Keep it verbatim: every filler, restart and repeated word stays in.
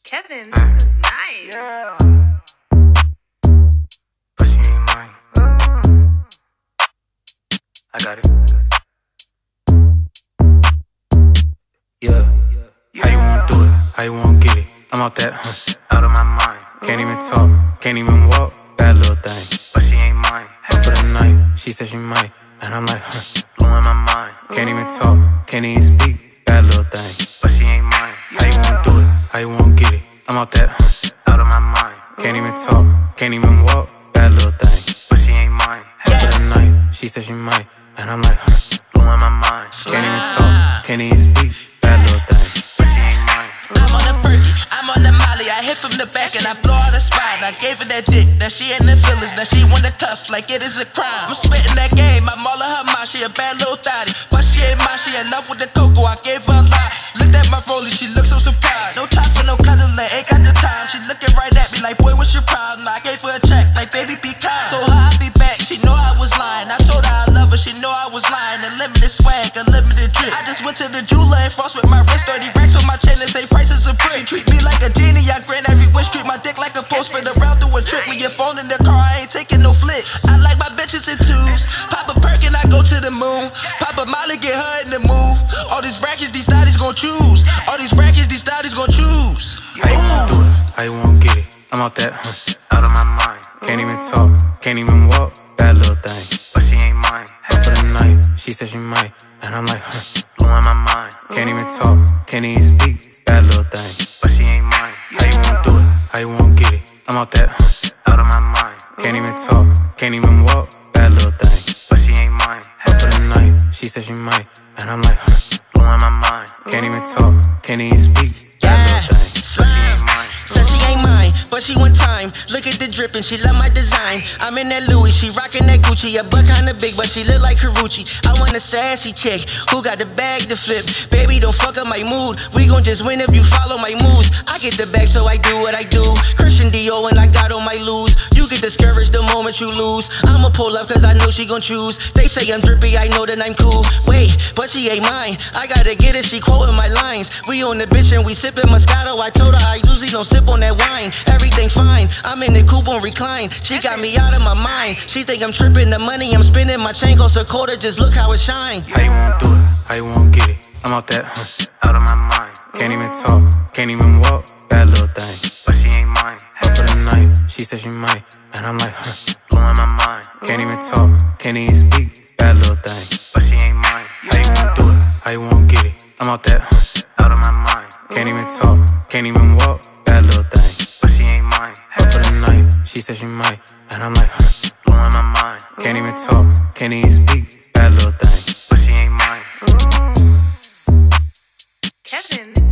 Kevin, this is nice. Yeah. But she ain't mine. I got it. Yeah. How you wanna do it? How you wanna get it? I'm out that, huh, out of my mind. Can't even talk, can't even walk. Bad little thing, but she ain't mine. Up for the night, she said she might, and I'm like, huh, blowing my mind. Can't even talk, can't even speak. Bad little thing, but she ain't mine. How you wanna do it? How you wanna get it? I'm out that, huh, out of my mind. Can't even talk, can't even walk. Bad little thing, but she ain't mine. Up for the night, she said she might, and I'm like, huh, blowing my mind. Can't even talk, can't even speak. Bad little thing, but she ain't mine. I'm on the perky, I'm on the molly. I hit from the back and I blow out the spine. I gave her that dick, now she in the feelings. Now she wanna cuff like it is a crime. I'm spitting that game, I'm all of her mind. She a bad little thotty, but she ain't mine. She in love with the cocoa, I gave her a lot. Looked at my rollie, she looked so surprised. No time for no cuddling, ain't got the time. She looking right at me like, boy, what's your problem? I gave her a check, like, baby, be kind. Told her I'd be back, she know I was lying. I told her I love her, she know I was lying. Unlimited swag, unlimited drip. I just went to the jeweler and frost with my wrist. Thirty racks on my chain and say prices are pretty. Treat me like a genie, I grin every wish. Treat my dick like a post, spin around through a trick. Leave your phone in the car, I ain't taking no flicks. I like my bitches in twos. Pop a perk and I go to the moon. Pop a molly, get her in the move. All these rackets, these thotties gon' choose. All these rackets, these thotties gon' choose. How you wanna do it? How you wanna get it? I'm out that, huh, out of my mind. Can't even talk, can't even walk. Bad little thing, but she ain't mine. Up for the night, she said she might, and I'm like, huh, blowing my mind. Can't even talk, can't even speak. Bad little thing, but she ain't mine. How you wanna do it? How you wanna get it? I'm out that, huh, out of my mind. Can't even talk, can't even walk. Bad little thing, but she ain't mine. Up for the night, she said she might, and I'm like, huh, blowing my mind. Can't even talk, can't even speak. Bad little thing, but she ain't mine. Said she ain't mine, but she one time. Look at the drippin', she love my design. I'm in that Louis, she rockin' that Gucci. A butt kinda big, but she look like Karuchi. I want a sassy chick who got the bag to flip. Baby, don't fuck up my mood. We gon' just win if you follow my moves. I get the bag, so I do what I do. Christian Dior and I got on my lose. You get discouraged the moment you lose. I'ma pull up cause I know she gon' choose. They say I'm drippy, I know that I'm cool. Wait, but she ain't mine. I gotta get it, she quoting my lines. We on the bitch and we sippin' Moscato. I told her I usually don't sip on that wine. Everything fine, I'm in the coupe on recline. She got me out of my mind. She think I'm tripping, the money I'm spending. My chain costs a quarter, just look how it shine. How you wanna do it? How you wanna get it? I'm out that, huh, out of my mind. Can't even talk, can't even walk. Bad little thing, but she ain't mine. Up for the night, she said she might, and I'm like, huh, blowing my mind. Can't even talk, can't even speak. Bad little thing, but she ain't mine. How you wanna do it? How you wanna get it? I'm out that, huh, out of my mind. Can't even talk, can't even walk. Bad little thing, but she ain't mine. Up for the night, she said she might, and I'm like, huh, blowing my mind. Can't even talk, can't even speak. Bad little thing, but she ain't mine. Kevin.